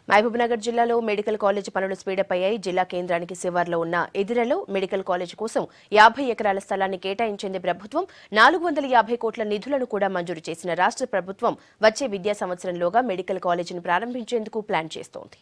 మహబూబ్నగర్ జిల్లాలో medical college పనులు speedup అయ్యాయి. జిల్లా కేంద్రానికి శివార్లో ఉన్న ఎదిరలో మెడికల్ కాలేజ్ కోసం 50 ఎకరాల స్థలాన్ని కేటాయించింది ప్రభుత్వం. 450 కోట్ల నిధులను కూడా మంజూరు చేసిన రాష్ట్ర ప్రభుత్వం వచ్చే విద్యా సంవత్సరంలోగా మెడికల్ కాలేజీని ప్రారంభించేందుకు ప్లాన్ చేస్తోంది.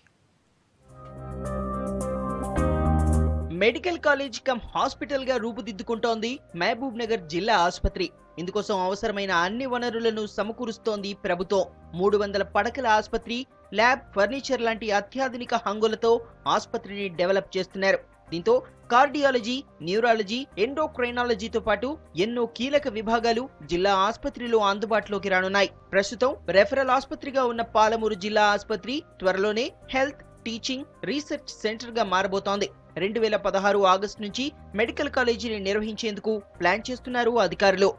మెడికల్ కాలేజ్ కమ్ హాస్పిటల్ గా రూపుదిద్దుకుంటోంది మహబూబ్ నగర్ జిల్లా ఆసుపత్రి. ఇందుకోసం అవసరమైన అన్ని వనరులను సమకూరుస్తోంది ప్రభుత్వం. 300 పడకల ఆసుపత్రి, ల్యాబ్, ఫర్నిచర్ లాంటి అత్యాధునిక హంగులతో ఆసుపత్రిని డెవలప్ చేస్తున్నారు. దీంతో కార్డియాలజీ, న్యూరాలజీ, ఎండోక్రైనాలజీతో పాటు ఎన్నో కీలక విభాగాలు జిల్లా ఆసుపత్రిలో అందుబాటులోకి రానున్నాయి. ప్రస్తుతం రెఫరల్ ఆసుపత్రిగా ఉన్న పాలమూరు జిల్లా ఆసుపత్రి త్వరలోనే హెల్త్, టీచింగ్, రీసెర్చ్ సెంటర్ గా మారబోతోంది. 2016 ఆగస్టు నుంచి మెడికల్ కాలేజీని నిర్వహించేందుకు ప్లాన్ చేస్తున్నారు అధికారులు.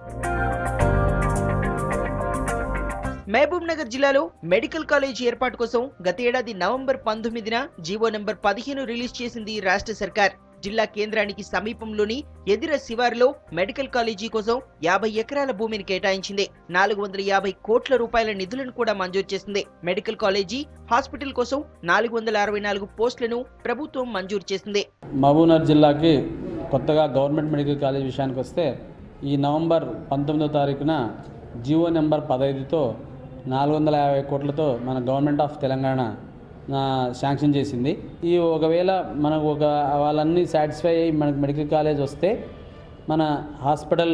మహబూబ్ నగర్ జిల్లాలో మెడికల్ కాలేజీ ఏర్పాటు కోసం గత ఏడాది నవంబర్ 19న జీవో నంబర్ 15 రిలీజ్ చేసింది రాష్ట్ర సర్కార్. జిల్లా కేంద్రానికి సమీపంలోని ఎదిర శివారులో మెడికల్ కాలేజీ కోసం 50 ఎకరాల భూమిని కేటాయించింది. 450 కోట్ల రూపాయల నిధులను కూడా మంజూరు చేసింది. మెడికల్ కాలేజీ, హాస్పిటల్ కోసం 464 పోస్టులను ప్రభుత్వం మంజూరు చేసింది. మహబూబ్నగర్ జిల్లాకి కొత్తగా గవర్నమెంట్ మెడికల్ కాలేజ్ విషయానికి వస్తే ఈ నవంబర్ 19వ తారీఖున జీవో నెంబర్ 15తో 450 కోట్లతో మన గవర్నమెంట్ ఆఫ్ తెలంగాణ శాంక్షన్ చేసింది. ఈ ఒకవేళ మనకు వాళ్ళన్నీ సాటిస్ఫై అయ్యి మనకు మెడికల్ కాలేజ్ వస్తే మన హాస్పిటల్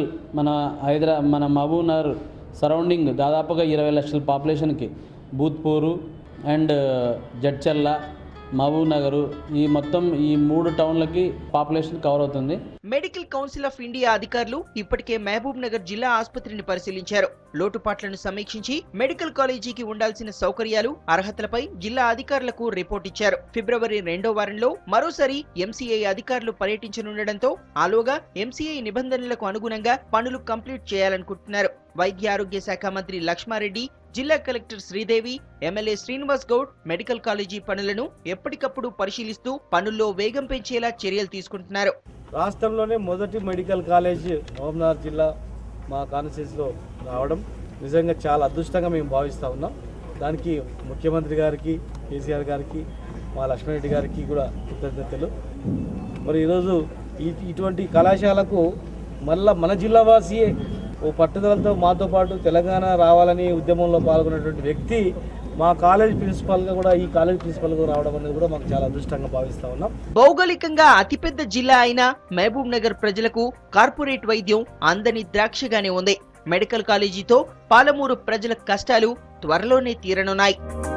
మన మహబూబ్నగర్ సరౌండింగ్ దాదాపుగా 20 లక్షల పాపులేషన్కి భూత్పూరు అండ్ జడ్చర్ల, మహబూబ్నగర్ ఈ మొత్తం ఈ 3 టౌన్లకి పాపులేషన్ కవర్ అవుతుంది. మెడికల్ కౌన్సిల్ ఆఫ్ ఇండియా అధికారులు ఇప్పటికే మహబూబ్ నగర్ జిల్లా ఆసుపత్రిని పరిశీలించారు. లోటుపాట్లను సమీక్షించి మెడికల్ కాలేజీకి ఉండాల్సిన సౌకర్యాలు, అర్హతలపై జిల్లా అధికారులకు రిపోర్ట్ ఇచ్చారు. ఫిబ్రవరి 2వ వారంలో మరోసారి ఎంసీఐ అధికారులు పర్యటించనుండటంతో ఆలోగా ఎంసీఐ నిబంధనలకు అనుగుణంగా పనులు కంప్లీట్ చేయాలనుకుంటున్నారు. వైద్య ఆరోగ్య శాఖ మంత్రి లక్ష్మారెడ్డి, జిల్లా collector Sridevi, MLA Srinivas Goud medical college పనులను ఎప్పటికప్పుడు పరిశీలిస్తూ పనుల్లో వేగం పెంచేలా చర్యలు తీసుకుంటున్నారు. రాష్ట్రంలోనే మొదటి మెడికల్ కాలేజ్ మహబూబ్నగర్ జిల్లా మా కాన్స్టిట్యూన్సీలో రావడం నిజంగా చాలా అదృష్టంగా మేము భావిస్తూ ఉన్నాం. దానికి ముఖ్యమంత్రి గారికి, కేసీఆర్ గారికి, మా లక్ష్మారెడ్డి గారికి కూడా కృతజ్ఞతలు. మరి ఈరోజు ఇటువంటి కళాశాలకు మళ్ళా మన జిల్లా వాసియే ఓ పట్టుదలతో మాతో పాటు తెలంగాణ రావాలని ఉద్యమంలో పాల్గొన్నటువంటి వ్యక్తి మా కాలేజ్ ప్రిన్సిపల్గా కూడా ఈ కాలేజ్ ప్రిన్సిపల్గా రావడం అనేది కూడా మాకు చాలా అదృష్టంగా భావిస్తా ఉన్నాం. భౌగోళికంగా అతిపెద్ద జిల్లా అయిన మహబూబ్ నగర్ ప్రజలకు కార్పొరేట్ వైద్యం అందని ద్రాక్షగానే ఉంది. మెడికల్ కాలేజీతో పాలమూరు ప్రజల కష్టాలు త్వరలోనే తీరనున్నాయి.